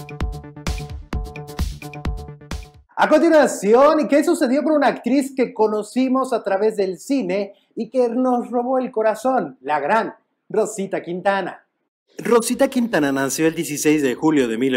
A continuación, ¿qué sucedió con una actriz que conocimos a través del cine y que nos robó el corazón? La gran Rosita Quintana. Rosita Quintana nació el 16 de julio de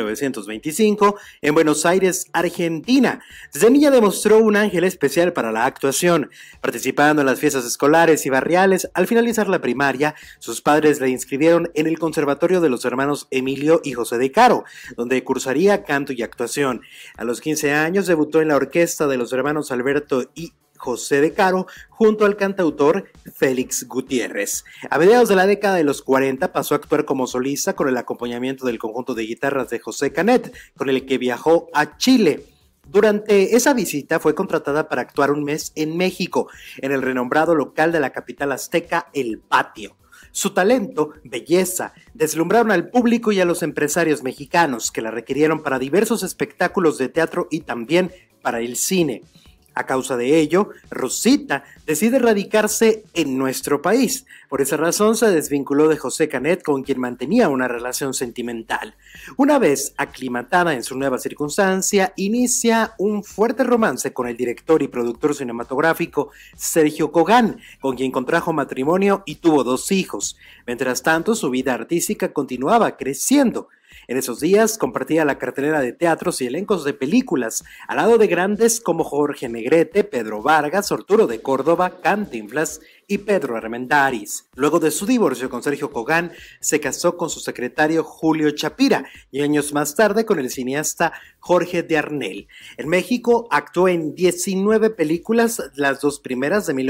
1925 en Buenos Aires, Argentina. Desde niña demostró un ángel especial para la actuación, participando en las fiestas escolares y barriales. Al finalizar la primaria, sus padres la inscribieron en el Conservatorio de los Hermanos Emilio y José de Caro, donde cursaría canto y actuación. A los 15 años debutó en la orquesta de los hermanos Alberto y José de Caro, junto al cantautor Félix Gutiérrez. A mediados de la década de los 40 pasó a actuar como solista con el acompañamiento del conjunto de guitarras de José Canet, con el que viajó a Chile. Durante esa visita fue contratada para actuar un mes en México, en el renombrado local de la capital azteca, El Patio. Su talento, belleza, deslumbraron al público y a los empresarios mexicanos que la requirieron para diversos espectáculos de teatro y también para el cine. A causa de ello, Rosita decide radicarse en nuestro país. Por esa razón se desvinculó de José Canet, con quien mantenía una relación sentimental. Una vez aclimatada en su nueva circunstancia, inicia un fuerte romance con el director y productor cinematográfico Sergio Cogán, con quien contrajo matrimonio y tuvo 2 hijos. Mientras tanto, su vida artística continuaba creciendo. En esos días compartía la cartelera de teatros y elencos de películas, al lado de grandes como Jorge Negrete, Pedro Vargas, Arturo de Córdoba, Cantinflas y Pedro Armendáriz. Luego de su divorcio con Sergio Cogán, se casó con su secretario Julio Chapira y años más tarde con el cineasta Jorge de Arnel. En México actuó en 19 películas, las 2 primeras de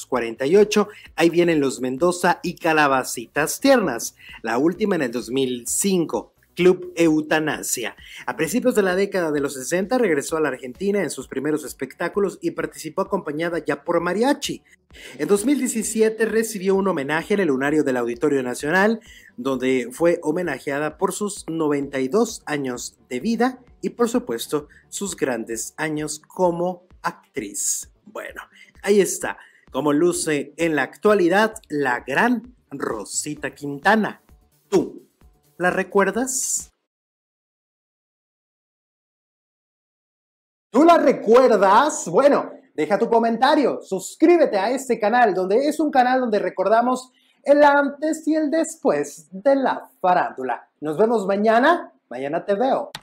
1948, Ahí vienen los Mendoza y Calabacitas Tiernas, la última en el 2005. Club Eutanasia. A principios de la década de los 60 regresó a la Argentina en sus primeros espectáculos y participó acompañada ya por mariachi. En 2017 recibió un homenaje en el lunario del Auditorio Nacional, donde fue homenajeada por sus 92 años de vida y por supuesto sus grandes años como actriz. Bueno, ahí está, como luce en la actualidad la gran Rosita Quintana. ¿Tú la recuerdas? ¿Tú la recuerdas? Bueno, deja tu comentario, suscríbete a este canal, donde es un canal donde recordamos el antes y el después de la farándula. Nos vemos mañana te veo.